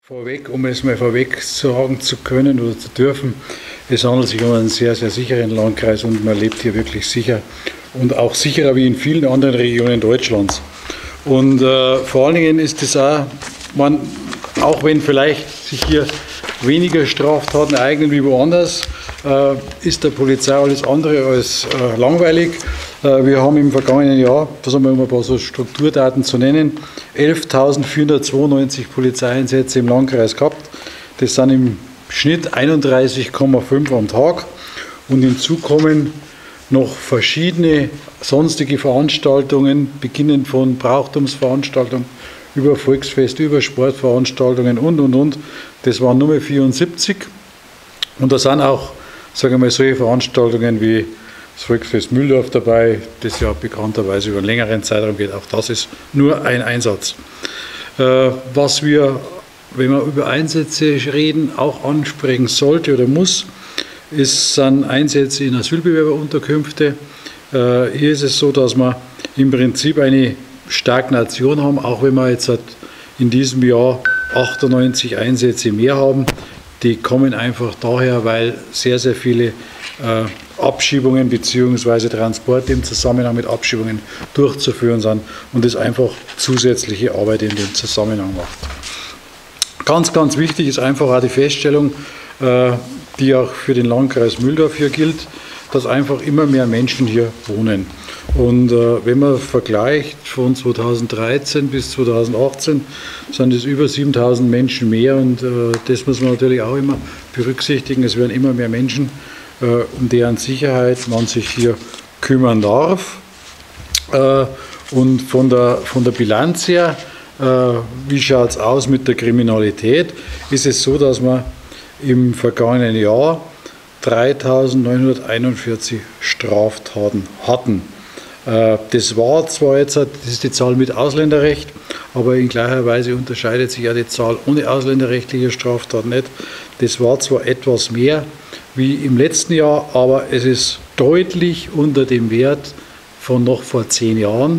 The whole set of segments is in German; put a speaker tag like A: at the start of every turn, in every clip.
A: Vorweg, um es mal vorweg sagen zu können oder zu dürfen, es handelt sich um einen sehr, sehr sicheren Landkreis und man lebt hier wirklich sicher und auch sicherer wie in vielen anderen Regionen Deutschlands. Und vor allen Dingen ist es auch wenn vielleicht sich hier weniger Straftaten ereignen wie woanders, ist der Polizei alles andere als langweilig. Wir haben im vergangenen Jahr, um ein paar so Strukturdaten zu nennen, 11.492 Polizeieinsätze im Landkreis gehabt. Das sind im Schnitt 31,5 am Tag. Und hinzu kommen noch verschiedene sonstige Veranstaltungen, beginnend von Brauchtumsveranstaltungen über Volksfest, über Sportveranstaltungen und. Das waren nur 74. Und da sind auch, sagen wir mal, solche Veranstaltungen wie das Volksfest Mühldorf dabei, das ja bekannterweise über einen längeren Zeitraum geht. Auch das ist nur ein Einsatz. Was wir, wenn wir über Einsätze reden, auch ansprechen sollte oder muss, sind Einsätze in Asylbewerberunterkünfte. Hier ist es so, dass wir im Prinzip eine Stagnation haben, auch wenn wir jetzt in diesem Jahr 98 Einsätze mehr haben. Die kommen einfach daher, weil sehr, sehr viele Abschiebungen bzw. Transporte im Zusammenhang mit Abschiebungen durchzuführen sind und es einfach zusätzliche Arbeit in dem Zusammenhang macht. Ganz, ganz wichtig ist einfach auch die Feststellung, die auch für den Landkreis Mühldorf hier gilt, dass einfach immer mehr Menschen hier wohnen. Und wenn man vergleicht von 2013 bis 2018, sind es über 7.000 Menschen mehr und das muss man natürlich auch immer berücksichtigen. Es werden immer mehr Menschen, um deren Sicherheit man sich hier kümmern darf. Und von der Bilanz her, wie schaut es aus mit der Kriminalität, ist es so, dass wir im vergangenen Jahr 3.941 Straftaten hatten. Das war zwar jetzt, das ist die Zahl mit Ausländerrecht, aber in gleicher Weise unterscheidet sich ja die Zahl ohne ausländerrechtliche Straftaten nicht. Das war zwar etwas mehr wie im letzten Jahr, aber es ist deutlich unter dem Wert von noch vor 10 Jahren.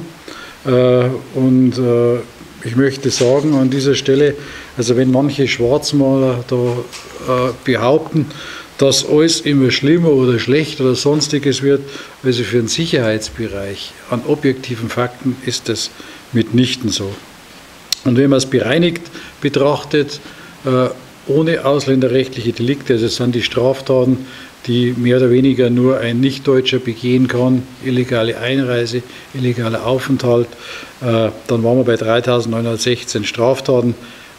A: Ich möchte sagen an dieser Stelle, also wenn manche Schwarzmaler da behaupten, dass alles immer schlimmer oder schlechter oder sonstiges wird, also für den Sicherheitsbereich an objektiven Fakten ist das mitnichten so. Und wenn man es bereinigt betrachtet, ohne ausländerrechtliche Delikte, also das sind die Straftaten, die mehr oder weniger nur ein Nichtdeutscher begehen kann, illegale Einreise, illegaler Aufenthalt, dann waren wir bei 3.916 Straftaten,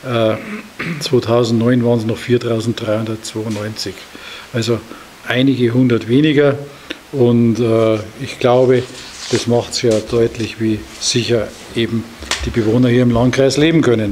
A: 2009 waren es noch 4.392. Also einige hundert weniger und ich glaube, das macht es ja deutlich, wie sicher eben die Bewohner hier im Landkreis leben können.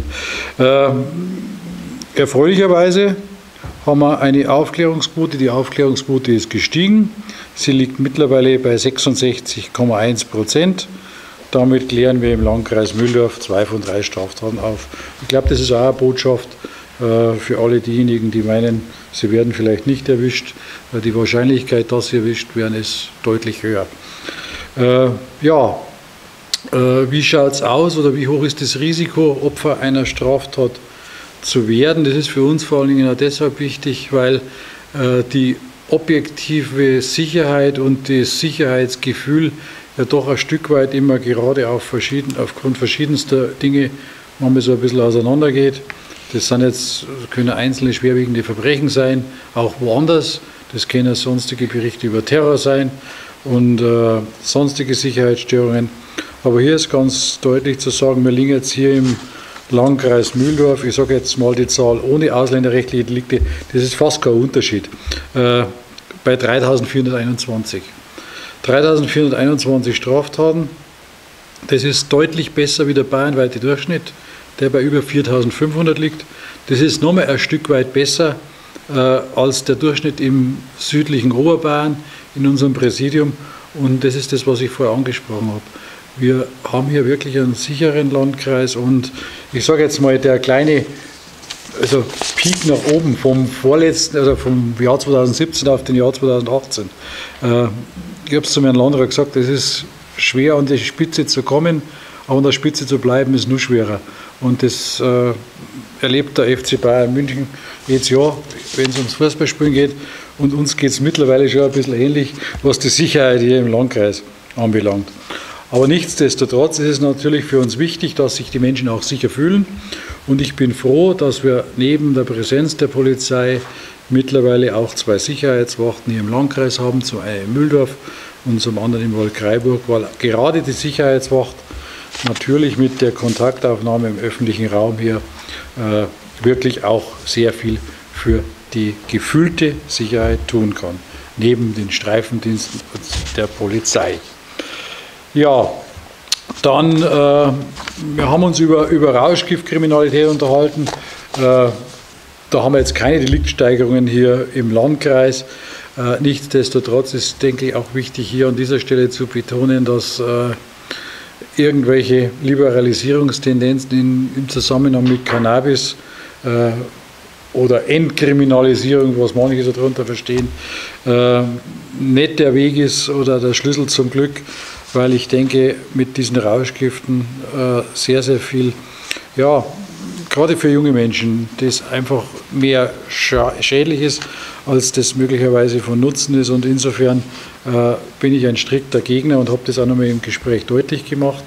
A: Erfreulicherweise haben wir eine Aufklärungsquote. Die Aufklärungsquote ist gestiegen. Sie liegt mittlerweile bei 66,1%. Damit klären wir im Landkreis Mühldorf 2 von 3 Straftaten auf. Ich glaube, das ist auch eine Botschaft für alle diejenigen, die meinen, sie werden vielleicht nicht erwischt. Die Wahrscheinlichkeit, dass sie erwischt werden, ist deutlich höher. Wie schaut es aus oder wie hoch ist das Risiko, Opfer einer Straftat zu werden? Das ist für uns vor allen Dingen auch deshalb wichtig, weil die objektive Sicherheit und das Sicherheitsgefühl ja doch ein Stück weit immer gerade aufgrund verschiedenster Dinge manchmal so ein bisschen auseinandergeht. Das können einzelne schwerwiegende Verbrechen sein, auch woanders. Das können sonstige Berichte über Terror sein und sonstige Sicherheitsstörungen. Aber hier ist ganz deutlich zu sagen, wir liegen jetzt hier im Landkreis Mühldorf, ich sage jetzt mal die Zahl ohne ausländerrechtliche Delikte, das ist fast kein Unterschied, bei 3.421. 3.421 Straftaten, das ist deutlich besser wie der bayernweite Durchschnitt, der bei über 4.500 liegt. Das ist nochmal ein Stück weit besser als der Durchschnitt im südlichen Oberbayern, in unserem Präsidium. Und das ist das, was ich vorher angesprochen habe. Wir haben hier wirklich einen sicheren Landkreis und ich sage jetzt mal, der kleine Peak nach oben vom Jahr 2017 auf den Jahr 2018. Ich habe es zu meinem Landrat gesagt, es ist schwer an die Spitze zu kommen, aber an der Spitze zu bleiben ist nur schwerer. Und das erlebt der FC Bayern München jedes Jahr, wenn es ums Fußballspielen geht. Und uns geht es mittlerweile schon ein bisschen ähnlich, was die Sicherheit hier im Landkreis anbelangt. Aber nichtsdestotrotz ist es natürlich für uns wichtig, dass sich die Menschen auch sicher fühlen. Und ich bin froh, dass wir neben der Präsenz der Polizei mittlerweile auch 2 Sicherheitswachten hier im Landkreis haben, zum einen in Mühldorf und zum anderen in Waldkraiburg, weil gerade die Sicherheitswacht natürlich mit der Kontaktaufnahme im öffentlichen Raum hier wirklich auch sehr viel für die gefühlte Sicherheit tun kann, neben den Streifendiensten der Polizei. Ja, dann, wir haben uns über Rauschgiftkriminalität unterhalten. Da haben wir jetzt keine Deliktsteigerungen hier im Landkreis. Nichtsdestotrotz ist, denke ich, auch wichtig, hier an dieser Stelle zu betonen, dass irgendwelche Liberalisierungstendenzen im Zusammenhang mit Cannabis oder Entkriminalisierung, was manche so darunter verstehen, nicht der Weg ist oder der Schlüssel zum Glück, weil ich denke, mit diesen Rauschgiften sehr, sehr viel, ja, gerade für junge Menschen, das einfach mehr schädlich ist, als das möglicherweise von Nutzen ist. Und insofern bin ich ein strikter Gegner und habe das auch nochmal im Gespräch deutlich gemacht.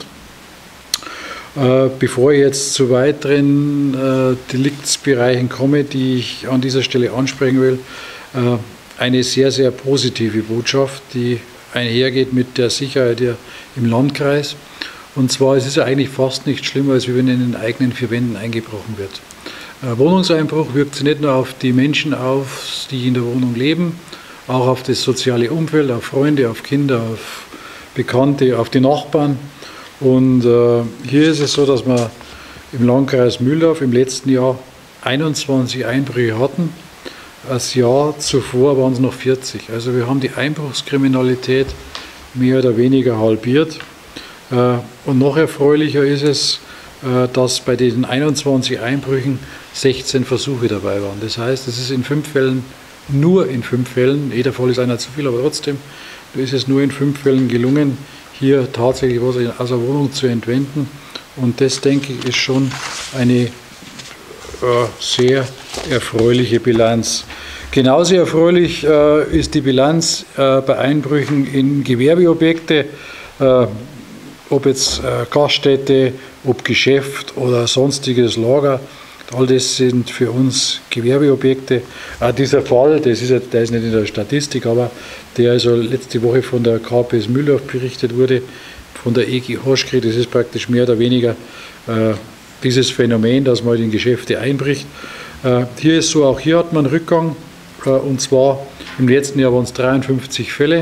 A: Bevor ich jetzt zu weiteren Deliktsbereichen komme, die ich an dieser Stelle ansprechen will, eine sehr, sehr positive Botschaft, die einhergeht mit der Sicherheit hier im Landkreis. Und zwar es ist ja eigentlich fast nicht schlimmer, als wenn in den eigenen 4 Wänden eingebrochen wird. Wohnungseinbruch wirkt sich nicht nur auf die Menschen auf, die in der Wohnung leben, auch auf das soziale Umfeld, auf Freunde, auf Kinder, auf Bekannte, auf die Nachbarn. Und hier ist es so, dass wir im Landkreis Mühldorf im letzten Jahr 21 Einbrüche hatten. Das Jahr zuvor waren es noch 40. Also wir haben die Einbruchskriminalität mehr oder weniger halbiert. Und noch erfreulicher ist es, dass bei diesen 21 Einbrüchen 16 Versuche dabei waren. Das heißt, es ist in 5 Fällen, nur in 5 Fällen, jeder Fall ist einer zu viel, aber trotzdem ist es nur in 5 Fällen gelungen, hier tatsächlich was aus der Wohnung zu entwenden. Und das, denke ich, ist schon eine sehr erfreuliche Bilanz. Genauso erfreulich ist die Bilanz bei Einbrüchen in Gewerbeobjekte, ob jetzt Gaststätte, ob Geschäft oder sonstiges Lager. All das sind für uns Gewerbeobjekte. Dieser Fall, der ist nicht in der Statistik, aber der also letzte Woche von der KPS Mühldorf berichtet wurde, von der EG Hoschkri, das ist praktisch mehr oder weniger dieses Phänomen, dass man in Geschäfte einbricht. Hier ist so, auch hier hat man Rückgang, und zwar im letzten Jahr waren es 53 Fälle.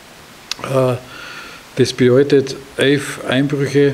A: Das bedeutet 11 Einbrüche.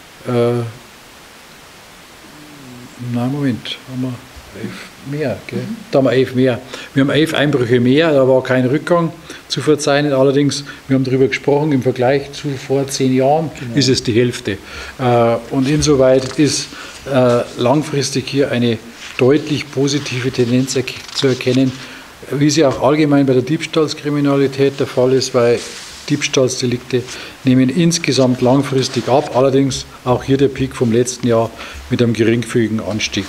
A: Moment, haben wir 11 mehr, gell? Da haben wir 11 mehr. Wir haben 11 Einbrüche mehr, da war kein Rückgang zu verzeichnen. Allerdings, wir haben darüber gesprochen, im Vergleich zu vor 10 Jahren ist es die Hälfte. Und insoweit ist langfristig hier eine deutlich positive Tendenz zu erkennen, wie sie auch allgemein bei der Diebstahlskriminalität der Fall ist, weil Diebstahlsdelikte nehmen insgesamt langfristig ab, allerdings auch hier der Peak vom letzten Jahr mit einem geringfügigen Anstieg.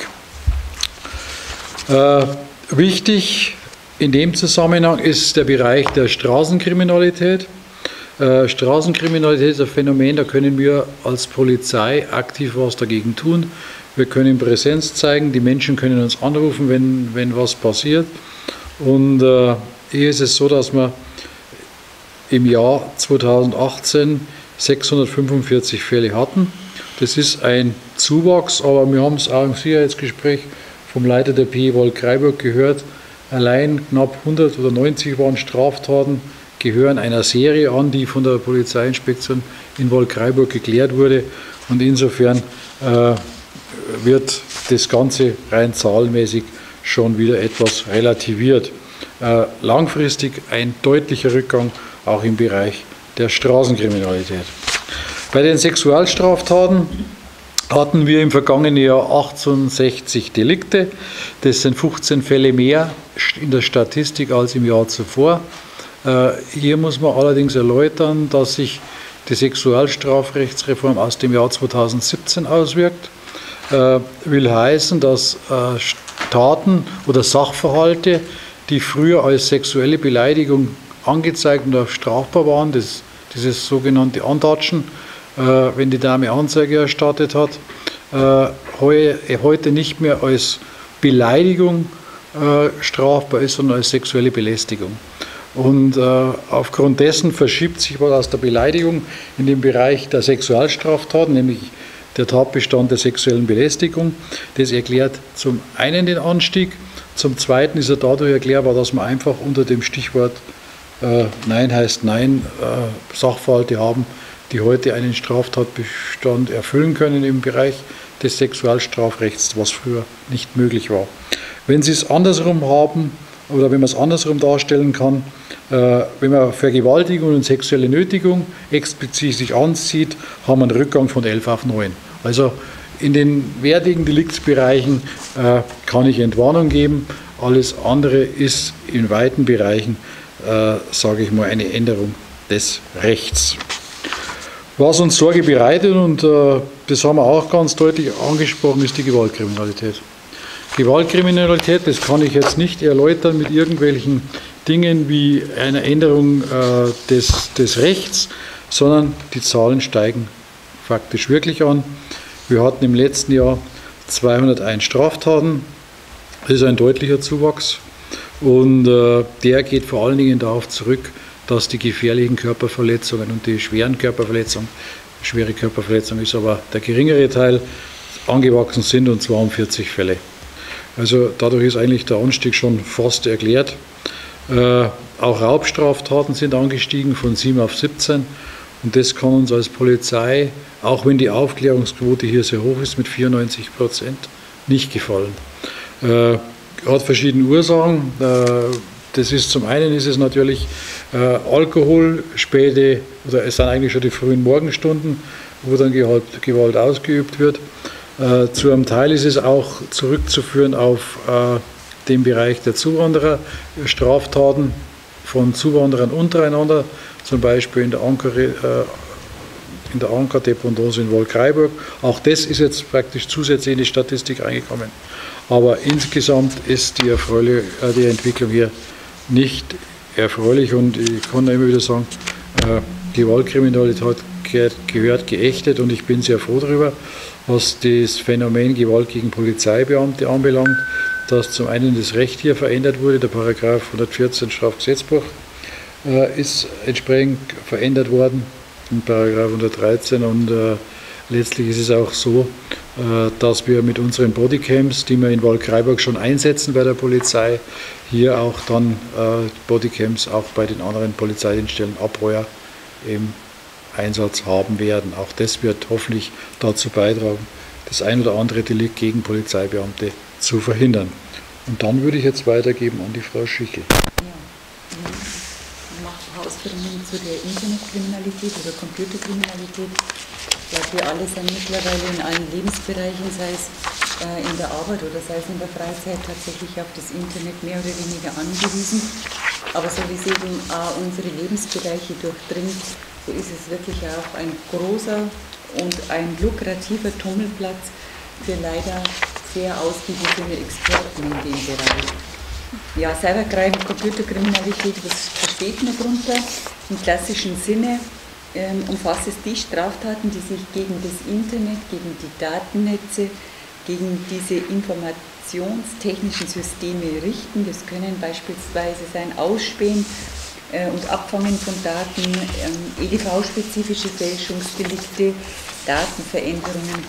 A: Wichtig in dem Zusammenhang ist der Bereich der Straßenkriminalität. Straßenkriminalität ist ein Phänomen, da können wir als Polizei aktiv was dagegen tun. Wir können Präsenz zeigen, die Menschen können uns anrufen, wenn was passiert. Und hier ist es so, dass wir im Jahr 2018 645 Fälle hatten. Das ist ein Zuwachs, aber wir haben es auch im Sicherheitsgespräch vom Leiter der PI Waldkraiburg gehört. Allein knapp 100 oder 90 waren Straftaten, gehören einer Serie an, die von der Polizeiinspektion in Waldkraiburg geklärt wurde. Und insofern wird das Ganze rein zahlenmäßig schon wieder etwas relativiert. Langfristig ein deutlicher Rückgang auch im Bereich der Straßenkriminalität. Bei den Sexualstraftaten hatten wir im vergangenen Jahr 68 Delikte. Das sind 15 Fälle mehr in der Statistik als im Jahr zuvor. Hier muss man allerdings erläutern, dass sich die Sexualstrafrechtsreform aus dem Jahr 2017 auswirkt. Will heißen, dass Taten oder Sachverhalte, die früher als sexuelle Beleidigung angezeigt und auch strafbar waren, dieses sogenannte Antatschen, wenn die Dame Anzeige erstattet hat, heute nicht mehr als Beleidigung strafbar ist, sondern als sexuelle Belästigung. Und aufgrund dessen verschiebt sich was aus der Beleidigung in den Bereich der Sexualstraftaten, nämlich der Tatbestand der sexuellen Belästigung. Das erklärt zum einen den Anstieg, zum zweiten ist er dadurch erklärbar, dass man einfach unter dem Stichwort Nein heißt Nein Sachverhalte haben, die heute einen Straftatbestand erfüllen können im Bereich des Sexualstrafrechts, was früher nicht möglich war. Wenn Sie es andersrum haben, oder wenn man es andersrum darstellen kann, wenn man Vergewaltigung und sexuelle Nötigung explizit sich ansieht, haben wir einen Rückgang von 11 auf 9. Also in den wertigen Deliktsbereichen kann ich Entwarnung geben, alles andere ist in weiten Bereichen, sage ich mal, eine Änderung des Rechts. Was uns Sorge bereitet, und das haben wir auch ganz deutlich angesprochen, ist die Gewaltkriminalität. Gewaltkriminalität, das kann ich jetzt nicht erläutern mit irgendwelchen Dingen wie einer Änderung des Rechts, sondern die Zahlen steigen faktisch wirklich an. Wir hatten im letzten Jahr 201 Straftaten, das ist ein deutlicher Zuwachs und der geht vor allen Dingen darauf zurück, dass die gefährlichen Körperverletzungen und die schweren Körperverletzungen, schwere Körperverletzung ist aber der geringere Teil, angewachsen sind, und zwar um 40 Fälle. Also dadurch ist eigentlich der Anstieg schon fast erklärt. Auch Raubstraftaten sind angestiegen von 7 auf 17 und das kann uns als Polizei, auch wenn die Aufklärungsquote hier sehr hoch ist mit 94%, nicht gefallen. Hat verschiedene Ursachen. Das ist zum einen ist es natürlich Alkohol, späte, oder es sind eigentlich schon die frühen Morgenstunden, wo dann Gewalt ausgeübt wird. Zu einem Teil ist es auch zurückzuführen auf den Bereich der Zuwandererstraftaten von Zuwanderern untereinander, zum Beispiel in der Anker-Dependance in Wolkraiburg. Auch das ist jetzt praktisch zusätzlich in die Statistik eingekommen. Aber insgesamt ist die Entwicklung hier nicht erfreulich, und ich kann immer wieder sagen, Gewaltkriminalität gehört geächtet, und ich bin sehr froh darüber, was das Phänomen Gewalt gegen Polizeibeamte anbelangt, dass zum einen das Recht hier verändert wurde, der Paragraph 114 Strafgesetzbuch ist entsprechend verändert worden, im Paragraph 113, und letztlich ist es auch so, dass wir mit unseren Bodycams, die wir in Wolkraiburg schon einsetzen bei der Polizei, hier auch dann Bodycams auch bei den anderen Polizeidienststellen Abreuer im Einsatz haben werden. Auch das wird hoffentlich dazu beitragen, das ein oder andere Delikt gegen Polizeibeamte zu verhindern. Und dann würde ich jetzt weitergeben an die Frau Schichel.
B: Ja, macht Ausführungen zu der Internetkriminalität oder Computerkriminalität. Ich glaube, wir alle sind mittlerweile in allen Lebensbereichen, sei es in der Arbeit oder sei es in der Freizeit, tatsächlich auf das Internet mehr oder weniger angewiesen. Aber so wie es eben unsere Lebensbereiche durchdringt, so ist es wirklich auch ein großer und ein lukrativer Tummelplatz für leider sehr ausgewiesene Experten in dem Bereich. Ja, Cybercrime, Computerkriminalität, was versteht man darunter? Im klassischen Sinne umfasst es die Straftaten, die sich gegen das Internet, gegen die Datennetze, gegen diese informationstechnischen Systeme richten. Das können beispielsweise sein Ausspähen und Abfangen von Daten, EDV-spezifische Fälschungsdelikte, Datenveränderungen,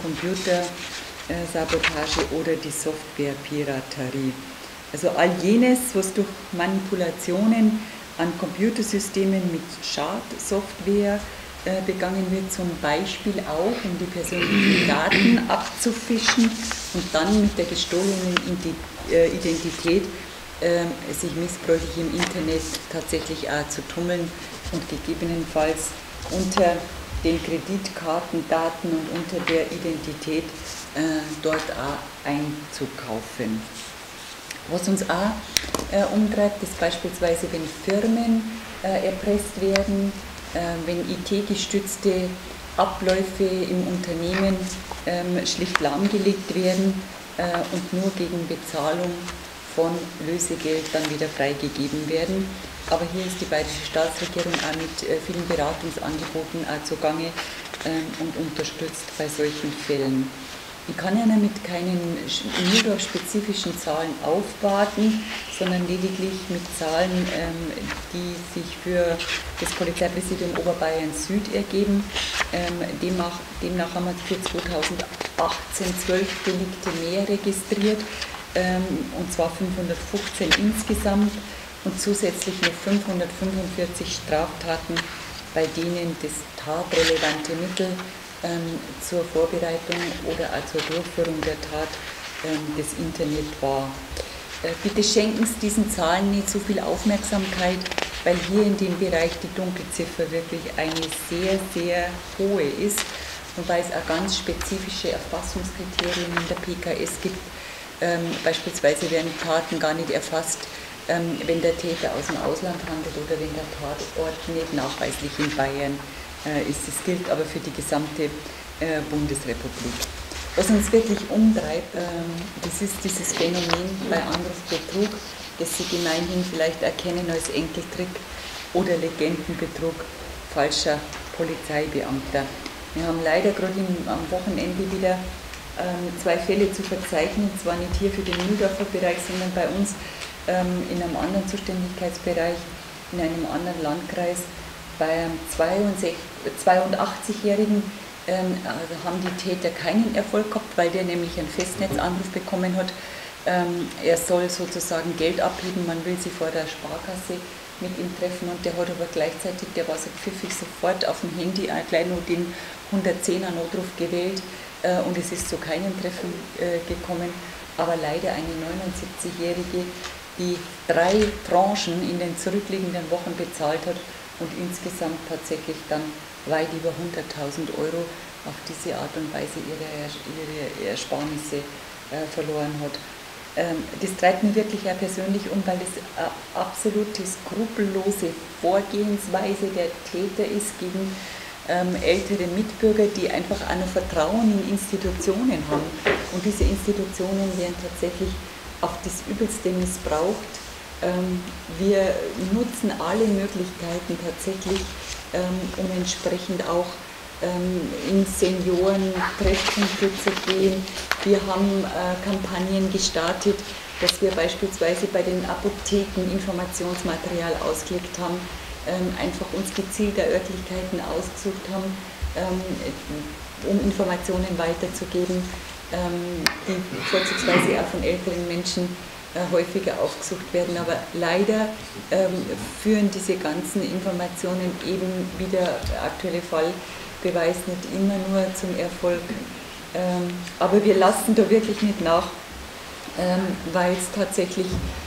B: Computersabotage oder die Softwarepiraterie. Also all jenes, was durch Manipulationen an Computersystemen mit Schadsoftware begangen wird, zum Beispiel auch, um die persönlichen Daten abzufischen und dann mit der gestohlenen Identität sich missbräuchlich im Internet tatsächlich auch zu tummeln und gegebenenfalls unter den Kreditkartendaten und unter der Identität dort auch einzukaufen. Was uns auch umtreibt, ist beispielsweise, wenn Firmen erpresst werden, wenn IT-gestützte Abläufe im Unternehmen schlicht lahmgelegt werden und nur gegen Bezahlung von Lösegeld dann wieder freigegeben werden. Aber hier ist die bayerische Staatsregierung auch mit vielen Beratungsangeboten auch zugange und unterstützt bei solchen Fällen. Ich kann ja damit keinen Mühldorf-spezifischen Zahlen aufwarten, sondern lediglich mit Zahlen, die sich für das Polizeipräsidium Oberbayern Süd ergeben. Demnach haben wir für 2018 12 Delikte mehr registriert, und zwar 515 insgesamt und zusätzlich noch 545 Straftaten, bei denen das tatrelevante Mittel zur Vorbereitung oder auch zur Durchführung der Tat das Internet war. Bitte schenken Sie diesen Zahlen nicht so viel Aufmerksamkeit, weil hier in dem Bereich die Dunkelziffer wirklich eine sehr, sehr hohe ist und weil es auch ganz spezifische Erfassungskriterien in der PKS gibt. Beispielsweise werden Taten gar nicht erfasst, wenn der Täter aus dem Ausland handelt oder wenn der Tatort nicht nachweislich in Bayern ist. Das gilt aber für die gesamte Bundesrepublik. Was uns wirklich umtreibt, das ist dieses Phänomen bei Anrufbetrug, das Sie gemeinhin vielleicht erkennen als Enkeltrick oder Legendenbetrug falscher Polizeibeamter. Wir haben leider gerade am Wochenende wieder 2 Fälle zu verzeichnen, zwar nicht hier für den Mühldorfer Bereich, sondern bei uns in einem anderen Zuständigkeitsbereich, in einem anderen Landkreis. Bei einem 82-Jährigen haben die Täter keinen Erfolg gehabt, weil der nämlich einen Festnetzanruf bekommen hat. Er soll sozusagen Geld abheben, man will sie vor der Sparkasse mit ihm treffen und der hat aber gleichzeitig, der war so pfiffig, sofort auf dem Handy gleich noch den 110er Notruf gewählt und es ist zu keinem Treffen gekommen, aber leider eine 79-Jährige, die 3 Tranchen in den zurückliegenden Wochen bezahlt hat und insgesamt tatsächlich dann weit über 100.000 € auf diese Art und Weise ihre Ersparnisse verloren hat. Das treibt mich wirklich auch persönlich um, weil das eine absolute skrupellose Vorgehensweise der Täter ist gegen ältere Mitbürger, die einfach auch noch Vertrauen in Institutionen haben. Und diese Institutionen werden tatsächlich auf das Übelste missbraucht. Wir nutzen alle Möglichkeiten tatsächlich, um entsprechend auch in Senioren-Treffpunkte zu gehen. Wir haben Kampagnen gestartet, dass wir beispielsweise bei den Apotheken Informationsmaterial ausgelegt haben, einfach uns gezielter Örtlichkeiten ausgesucht haben, um Informationen weiterzugeben, die vorzugsweise auch von älteren Menschen häufiger aufgesucht werden, aber leider führen diese ganzen Informationen eben, wie der aktuelle Fall beweist, nicht immer nur zum Erfolg. Aber wir lassen da wirklich nicht nach, weil es tatsächlich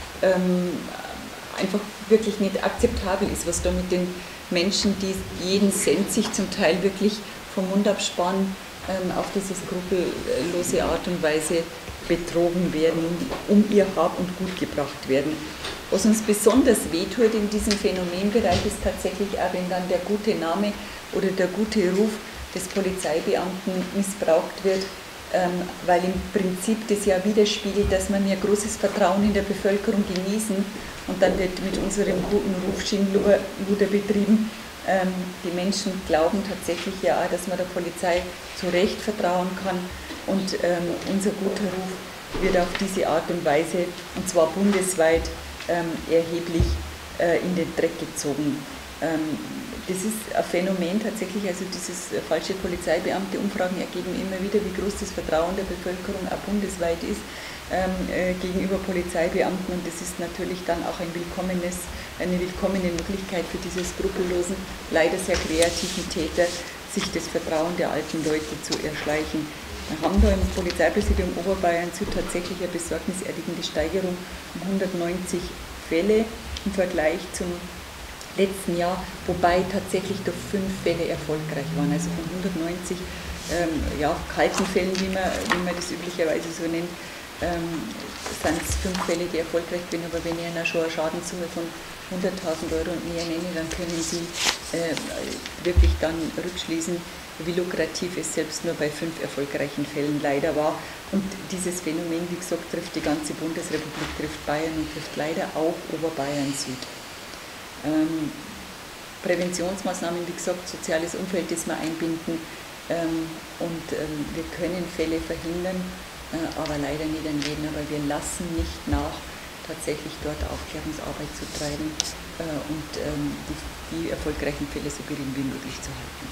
B: einfach wirklich nicht akzeptabel ist, was da mit den Menschen, die jeden Cent sich zum Teil wirklich vom Mund absparen, auf diese skrupellose Art und Weise betrogen werden, um ihr Hab und Gut gebracht werden. Was uns besonders wehtut in diesem Phänomenbereich ist tatsächlich auch, wenn dann der gute Name oder der gute Ruf des Polizeibeamten missbraucht wird, weil im Prinzip das ja widerspiegelt, dass wir ja großes Vertrauen in der Bevölkerung genießen und dann wird mit unserem guten Ruf Schindluder betrieben. Die Menschen glauben tatsächlich ja auch, dass man der Polizei zu Recht vertrauen kann und unser guter Ruf wird auf diese Art und Weise, und zwar bundesweit, erheblich in den Dreck gezogen. Das ist ein Phänomen tatsächlich, also dieses falsche Polizeibeamte, Umfragen ergeben immer wieder, wie groß das Vertrauen der Bevölkerung auch bundesweit ist gegenüber Polizeibeamten, und das ist natürlich dann auch eine willkommene Möglichkeit für diese skrupellosen, leider sehr kreativen Täter, sich das Vertrauen der alten Leute zu erschleichen. Wir haben da im Polizeipräsidium Oberbayern Süd tatsächlich eine besorgniserregende Steigerung um 190 Fälle im Vergleich zum letzten Jahr, wobei tatsächlich doch 5 Fälle erfolgreich waren. Also von 190 kalten Fällen, wie man das üblicherweise so nennt, sind es 5 Fälle, die erfolgreich sind. Aber wenn ich Ihnen schon eine Schadensumme von 100.000 € und mehr nenne, dann können Sie wirklich dann rückschließen, wie lukrativ es selbst nur bei 5 erfolgreichen Fällen leider war. Und dieses Phänomen, wie gesagt, trifft die ganze Bundesrepublik, trifft Bayern und trifft leider auch Oberbayern Süd. Präventionsmaßnahmen, wie gesagt, soziales Umfeld, das wir einbinden, und wir können Fälle verhindern, aber leider nicht an jeden, aber wir lassen nicht nach, tatsächlich dort Aufklärungsarbeit zu treiben und die erfolgreichen Fälle so gering wie möglich zu halten.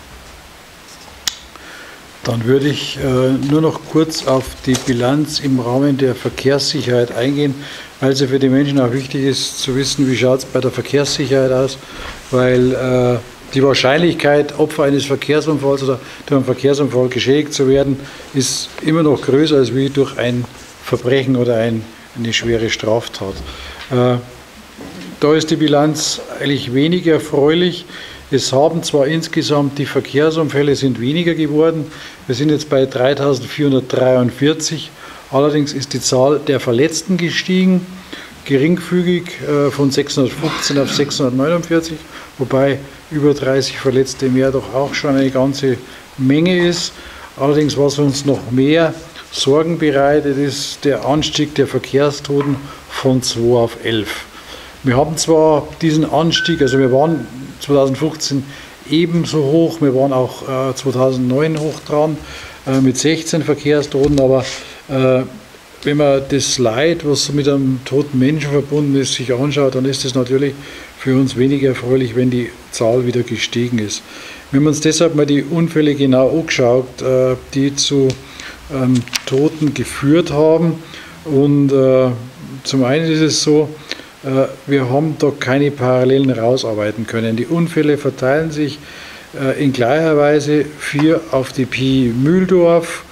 A: Dann würde ich nur noch kurz auf die Bilanz im Rahmen der Verkehrssicherheit eingehen, weil es ja für die Menschen auch wichtig ist zu wissen, wie schaut es bei der Verkehrssicherheit aus, weil die Wahrscheinlichkeit, Opfer eines Verkehrsunfalls oder durch einen Verkehrsunfall geschädigt zu werden, ist immer noch größer als wie durch ein Verbrechen oder eine schwere Straftat. Da ist die Bilanz eigentlich weniger erfreulich. Es haben zwar insgesamt die Verkehrsunfälle sind weniger geworden. Wir sind jetzt bei 3.443. Allerdings ist die Zahl der Verletzten gestiegen, geringfügig von 615 auf 649, wobei über 30 Verletzte mehr doch auch schon eine ganze Menge ist. Allerdings, was uns noch mehr Sorgen bereitet, ist der Anstieg der Verkehrstoten von 2 auf 11. Wir haben zwar diesen Anstieg, also wir waren 2015 ebenso hoch, wir waren auch 2009 hoch dran mit 16 Verkehrstoten, aber wenn man das Leid, was mit einem toten Menschen verbunden ist, sich anschaut, dann ist es natürlich für uns weniger erfreulich, wenn die Zahl wieder gestiegen ist. Wir haben uns deshalb mal die Unfälle genau angeschaut, die zu Toten geführt haben. Und zum einen ist es so, wir haben da keine Parallelen rausarbeiten können. Die Unfälle verteilen sich in gleicher Weise 4 auf die PI Mühldorf,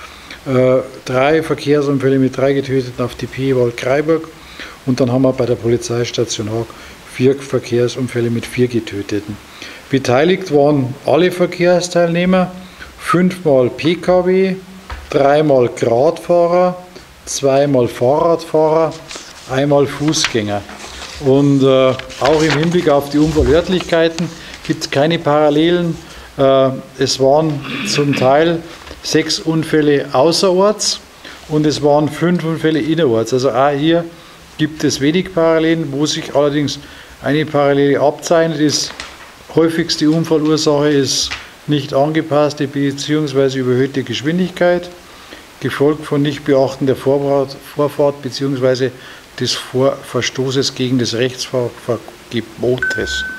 A: 3 Verkehrsunfälle mit 3 Getöteten auf die PI Waldkraiburg und dann haben wir bei der Polizeistation Haag 4 Verkehrsunfälle mit 4 Getöteten. Beteiligt waren alle Verkehrsteilnehmer, 5-mal Pkw, 3-mal Radfahrer, 2-mal Fahrradfahrer, 1-mal Fußgänger. Und auch im Hinblick auf die Unfallörtlichkeiten gibt es keine Parallelen. Es waren zum Teil 6 Unfälle außerorts und es waren 5 Unfälle innerorts. Also auch hier gibt es wenig Parallelen, wo sich allerdings eine Parallele abzeichnet ist. Häufigste Unfallursache ist nicht angepasste bzw. überhöhte Geschwindigkeit, gefolgt von Nichtbeachten der Vorfahrt bzw. des Verstoßes gegen das Rechtsfahrgebotes.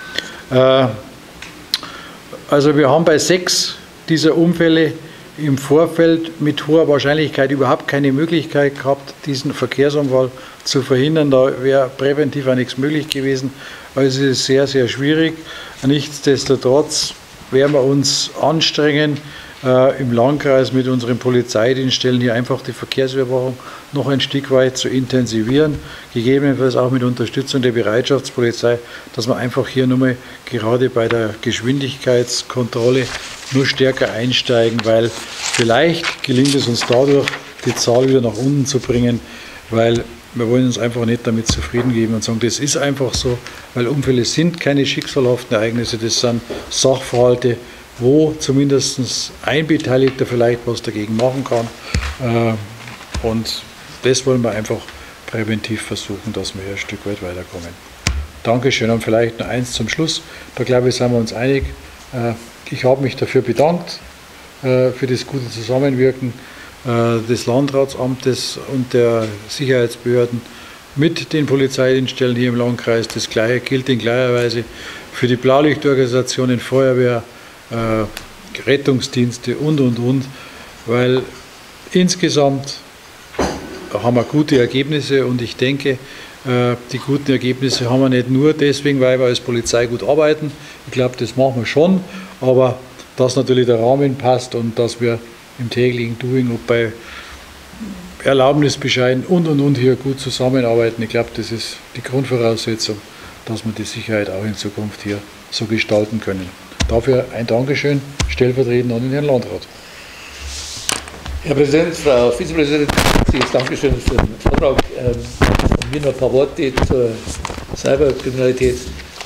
A: Also wir haben bei 6 dieser Unfälle im Vorfeld mit hoher Wahrscheinlichkeit überhaupt keine Möglichkeit gehabt, diesen Verkehrsunfall zu verhindern. Da wäre präventiv auch nichts möglich gewesen. Also es ist sehr, sehr schwierig. Nichtsdestotrotz werden wir uns anstrengen, im Landkreis mit unseren Polizeidienststellen hier einfach die Verkehrsüberwachung noch ein Stück weit zu intensivieren, gegebenenfalls auch mit Unterstützung der Bereitschaftspolizei, dass wir einfach hier nochmal gerade bei der Geschwindigkeitskontrolle nur stärker einsteigen, weil vielleicht gelingt es uns dadurch, die Zahl wieder nach unten zu bringen, weil wir wollen uns einfach nicht damit zufrieden geben und sagen, das ist einfach so, weil Unfälle sind keine schicksalhaften Ereignisse, das sind Sachverhalte, wo zumindest ein Beteiligter vielleicht was dagegen machen kann. Und das wollen wir einfach präventiv versuchen, dass wir hier ein Stück weit weiterkommen. Dankeschön und vielleicht noch eins zum Schluss. Da glaube ich, sind wir uns einig. Ich habe mich dafür bedankt, für das gute Zusammenwirken des Landratsamtes und der Sicherheitsbehörden mit den Polizeidienststellen hier im Landkreis. Das Gleiche gilt in gleicher Weise für die Blaulichtorganisationen, Feuerwehr, Rettungsdienste und, weil insgesamt haben wir gute Ergebnisse und ich denke, die guten Ergebnisse haben wir nicht nur deswegen, weil wir als Polizei gut arbeiten. Ich glaube, das machen wir schon, aber dass natürlich der Rahmen passt und dass wir im täglichen Doing und bei Erlaubnisbescheiden und hier gut zusammenarbeiten. Ich glaube, das ist die Grundvoraussetzung, dass wir die Sicherheit auch in Zukunft hier so gestalten können. Dafür ein Dankeschön, stellvertretend an den Herrn Landrat.
C: Herr Präsident, Frau Vizepräsidentin, herzliches Dankeschön für den Vortrag. Von mir noch ein paar Worte zur Cyberkriminalität.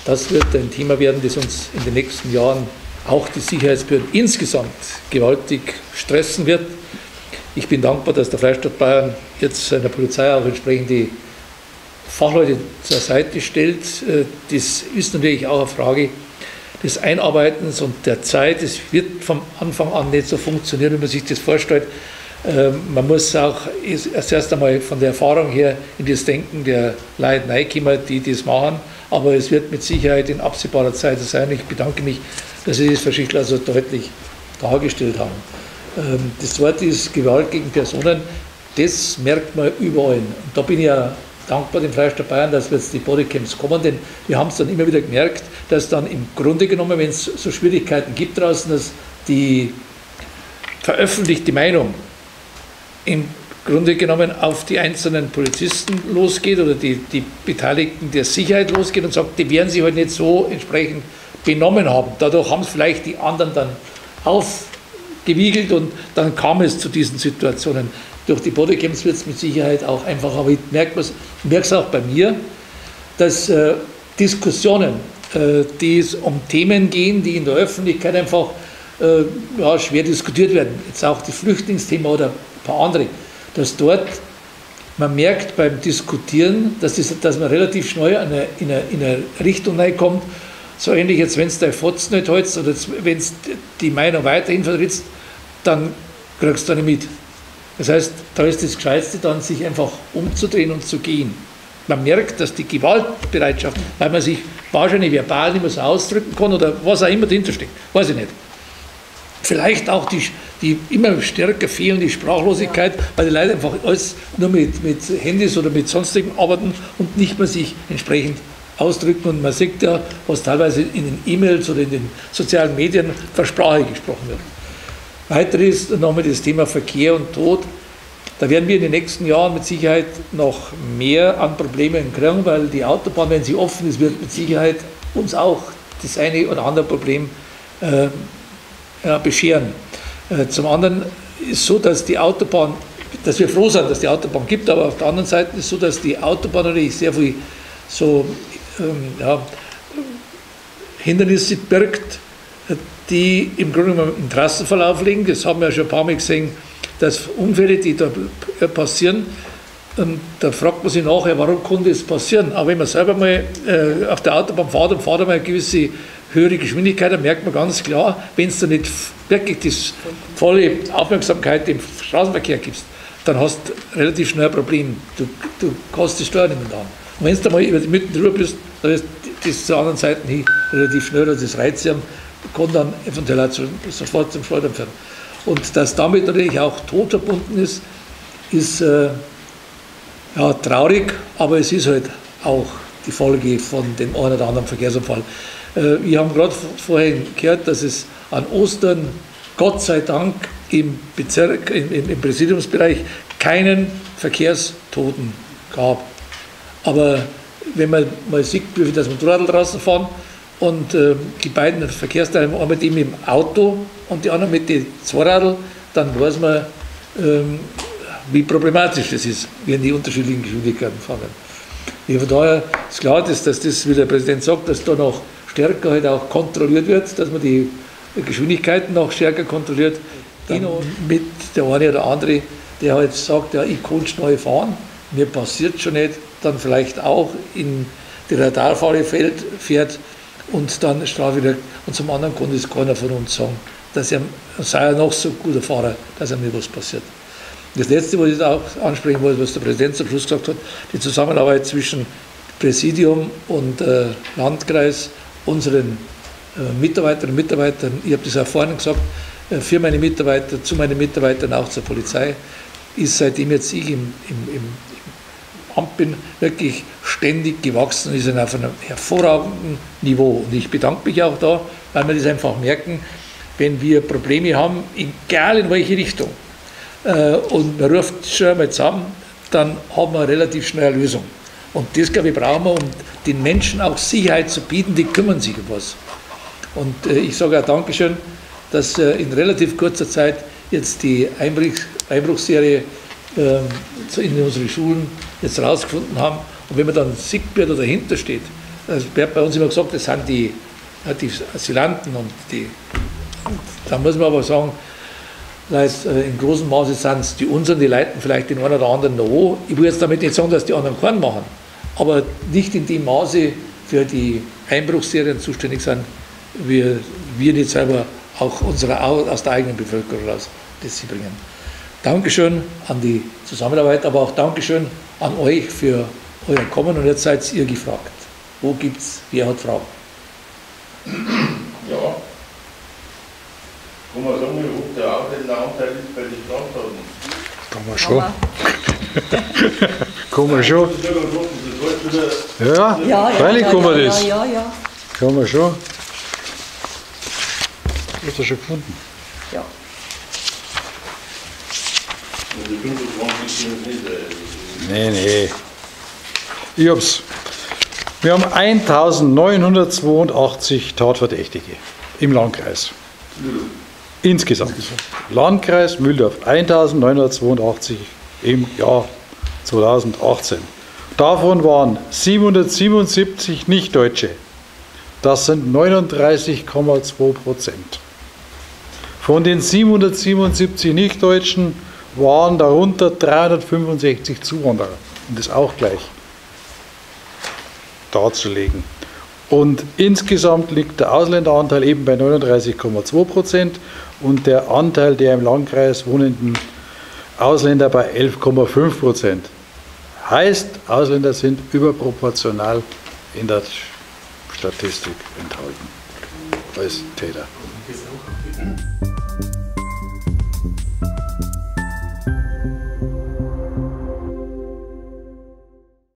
C: Das wird ein Thema werden, das uns in den nächsten Jahren auch die Sicherheitsbehörden insgesamt gewaltig stressen wird. Ich bin dankbar, dass der Freistaat Bayern jetzt seiner Polizei auch entsprechend die Fachleute zur Seite stellt. Das ist natürlich auch eine Frage des Einarbeitens und der Zeit. Es wird vom Anfang an nicht so funktionieren, wie man sich das vorstellt. Man muss auch erst einmal von der Erfahrung her in das Denken der Leute reinkommen, die das machen. Aber es wird mit Sicherheit in absehbarer Zeit so sein. Ich bedanke mich, dass Sie das, Frau Schichler, so deutlich dargestellt haben. Das zweite ist Gewalt gegen Personen. Das merkt man überall. Und da bin ich ja dankbar dem Freistaat Bayern, dass jetzt die Bodycams kommen, denn wir haben es dann immer wieder gemerkt, dass dann im Grunde genommen, wenn es so Schwierigkeiten gibt draußen, dass die veröffentlichte Meinung im Grunde genommen auf die einzelnen Polizisten losgeht oder die Beteiligten der Sicherheit losgeht und sagt, die werden sich halt nicht so entsprechend benommen haben. Dadurch haben es vielleicht die anderen dann aufgewiegelt und dann kam es zu diesen Situationen. Durch die Bodycams wird es mit Sicherheit auch einfacher. Aber ich merke es auch bei mir, dass Diskussionen, die es um Themen gehen, die in der Öffentlichkeit einfach schwer diskutiert werden, jetzt auch das Flüchtlingsthema oder ein paar andere, dass dort man merkt beim Diskutieren, dass man relativ schnell in eine Richtung reinkommt, so ähnlich jetzt, wenn es dein Fotz nicht hältst oder wenn es die Meinung weiterhin vertrittst, dann kriegst du nicht mit. Das heißt, da ist das Gescheitste dann, sich einfach umzudrehen und zu gehen. Man merkt, dass die Gewaltbereitschaft, weil man sich wahrscheinlich verbal nicht mehr so ausdrücken kann oder was auch immer dahinter steckt, weiß ich nicht. Vielleicht auch die immer stärker fehlende Sprachlosigkeit, weil die Leute einfach alles nur mit Handys oder mit sonstigem arbeiten und nicht mehr sich entsprechend ausdrücken. Und man sieht ja, was teilweise in den E-Mails oder in den sozialen Medien für Sprache gesprochen wird. Weiter ist nochmal das Thema Verkehr und Tod. Da werden wir in den nächsten Jahren mit Sicherheit noch mehr an Problemen kriegen, weil die Autobahn, wenn sie offen ist, wird mit Sicherheit uns auch das eine oder andere Problem bescheren. Zum anderen ist es so, dass die Autobahn, dass wir froh sind, dass die Autobahn gibt, aber auf der anderen Seite ist es so, dass die Autobahn natürlich sehr viel so Hindernisse birgt, die im Grunde genommen im Trassenverlauf liegen. Das haben wir ja schon ein paar Mal gesehen, dass Unfälle, die da passieren, da fragt man sich nachher, warum konnte das passieren? Aber wenn man selber mal auf der Autobahn fährt und fährt einmal eine gewisse höhere Geschwindigkeit, dann merkt man ganz klar, wenn es da nicht wirklich die volle Aufmerksamkeit im Straßenverkehr gibst, dann hast du relativ schnell ein Problem. Du kannst die Steuer nicht mehr an. Und wenn du da mal über die Mitte drüber bist, dann ist das zur anderen Seite hin relativ schnell, also das Reizschirm kann dann eventuell auch sofort zum Schleudern führen. Und dass damit natürlich auch Tod verbunden ist, ist traurig, aber es ist halt auch die Folge von dem einen oder anderen Verkehrsunfall. Wir haben gerade vorhin gehört, dass es an Ostern Gott sei Dank im Präsidiumsbereich keinen Verkehrstoten gab. Aber wenn man mal sieht, wie viel das Motorrad draußen fahren und die beiden Verkehrsteilnehmer, einmal die mit dem Auto und die anderen mit den Zweiradl, dann weiß man, wie problematisch das ist, wenn die unterschiedlichen Geschwindigkeiten fahren. Ja, von daher ist klar, dass das, wie der Präsident sagt, dass da noch stärker halt auch kontrolliert wird, dass man die Geschwindigkeiten noch stärker kontrolliert. Mit der eine oder andere, der halt sagt, ja, ich kann schnell fahren, mir passiert schon nicht, dann vielleicht auch in die Radarfalle fährt und dann Strafe kriegt. Und zum anderen kann das keiner von uns sagen, dass er sei noch so guter Fahrer, dass ihm nicht was passiert. Das Letzte, was ich auch ansprechen wollte, was der Präsident zum Schluss gesagt hat, die Zusammenarbeit zwischen Präsidium und Landkreis, unseren Mitarbeiterinnen und Mitarbeitern, ich habe das auch vorhin gesagt, für meine Mitarbeiter, zu meinen Mitarbeitern, auch zur Polizei, ist seitdem jetzt ich im Amt bin, wirklich ständig gewachsen und ist auf einem hervorragenden Niveau. Und ich bedanke mich auch da, weil wir das einfach merken, wenn wir Probleme haben, egal in welche Richtung, und man ruft schon einmal zusammen, dann haben wir relativ schnell eine Lösung. Und das, glaube ich, brauchen wir, um den Menschen auch Sicherheit zu bieten, die kümmern sich um was. Und ich sage auch Dankeschön, dass in relativ kurzer Zeit jetzt die Einbruchsserie in unsere Schulen jetzt rausgefunden haben. Und wenn man dann sieht, wer da dahinter steht, es wird bei uns immer gesagt, das sind die Asylanten und da muss man aber sagen, in großem Maße sind es die unseren, die leiten vielleicht den einen oder anderen noch an. Ich will jetzt damit nicht sagen, dass die anderen keinen machen, aber nicht in dem Maße für die Einbruchsserien zuständig sind, wie wir nicht selber auch aus der eigenen Bevölkerung raus das sie bringen. Dankeschön an die Zusammenarbeit, aber auch Dankeschön an euch für euer Kommen und jetzt seid ihr gefragt. Wo gibt's, wer hat Fragen?
D: Ja. Kann man sagen, wie hoch der Ausländeranteil ist bei den Straftaten?
A: Kann man schon. Ja, freilich kann man das.
B: Ja.
A: Kann man schon. Hast du schon gefunden?
B: Ja.
D: Die 25 sind nicht.
A: Nee. Ich hab's. Wir haben 1982 Tatverdächtige im Landkreis. Insgesamt. Landkreis Mühldorf 1982 im Jahr 2018. Davon waren 777 Nichtdeutsche. Das sind 39,2%. Von den 777 Nichtdeutschen waren darunter 365 Zuwanderer. Und das auch gleich darzulegen. Und insgesamt liegt der Ausländeranteil eben bei 39,2% und der Anteil der im Landkreis wohnenden Ausländer bei 11,5%. Heißt, Ausländer sind überproportional in der Statistik enthalten als Täter.